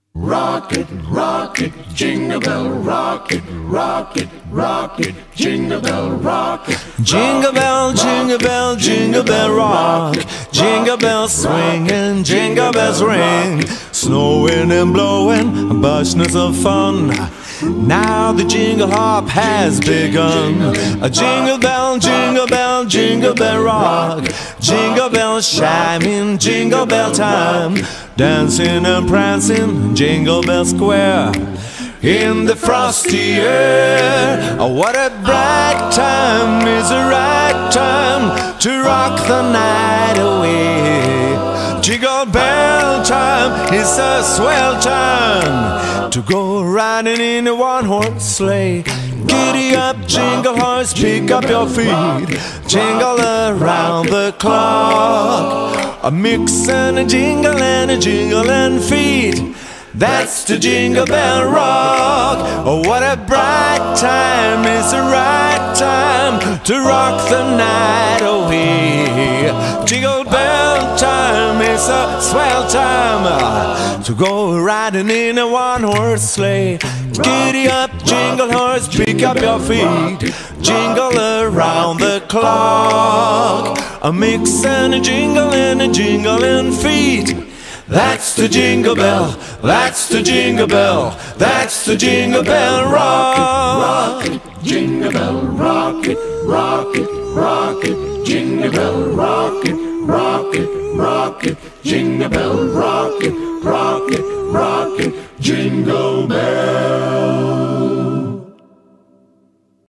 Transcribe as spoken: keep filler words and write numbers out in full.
Rock it, rock it, jingle bell, rock it, rock it, rock it, jingle bell, rock it. Jingle bell, jingle bell, jingle bell rock. Jingle bells swing and jingle bells ring. Snowing and blowing, a bushness of fun. Now the jingle hop has begun. A jingle bell, jingle bell, jingle bell rock. Jingle bells chiming, jingle bell time. Dancing and prancing, Jingle Bell Square. In the frosty air, oh, what a bright time, is a right time to rock the night away. Jingle bell time is a swell time to go riding in a one-horse sleigh. Giddy up, jingle horse, pick up your feet, jingle around the clock. A mix and a jingle and a jingle and feet. That's the Jingle Bell Rock. Oh, what a bright time, is the right time to rock the night away. Jingle bell time is a swell time to go riding in a one-horse sleigh. Giddy up, jingle horse, pick up your feet, jingle around the clock. A mix and a jingle and a jingle and feet. That's the Jingle Bell, that's the Jingle Bell, that's the Jingle Bell Rock. Rock it, jingle bell, rock it, rock it, rock it, jingle bell, rock it, rock it, rock it, jingle bell, rock it, rock it, rock it, jingle bell.